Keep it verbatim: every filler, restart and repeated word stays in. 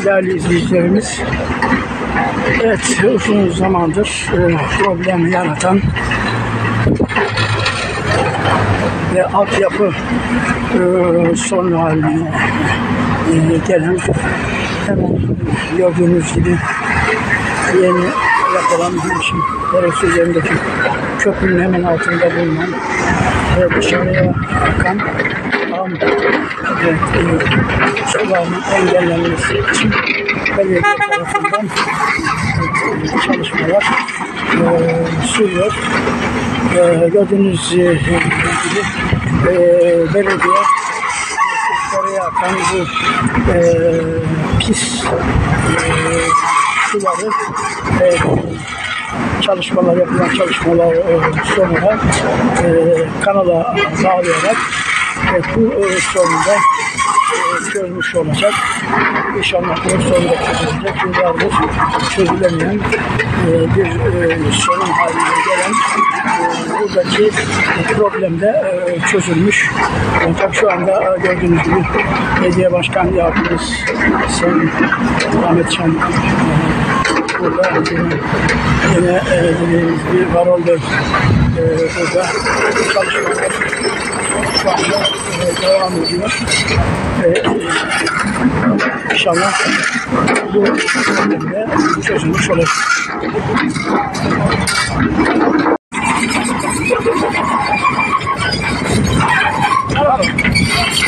değerli izleyicilerimiz, evet, uzun zamandır e, problem yaratan ve altyapı e, sorunu haline e, gelen, hemen gördüğünüz gibi yeni yapılan Hemşin Deresi üzerindeki köprünün hemen altında bulunan ve dışarıya akan ağın evet, e, sularının engellenmesi için belediye tarafından e, çalışmalar e, sürüyor. E, gördüğünüz gibi e, belediye dışarıya akan bu e, pis e, suları e, çalışmalar yapılan çalışmalar e, sonra e, kanala bağlayarak e, bu e, sorunda e, çözmüş olacak. İnşallah bu sorunda çözülecek. Yıllardır çözülemeyen e, bir e, sorun haline gelen e, buradaki problem de e, çözülmüş. E, tabii şu anda e, gördüğünüz gibi Belediye Başkan Yardımcımız Sayın Ahmet Can e, burada yine, yine e, bir Varol Bey e, burada çalışmalar şu anda e, devam ediyor. E, İnşallah bu problemde çözülmüş olur. Tamam.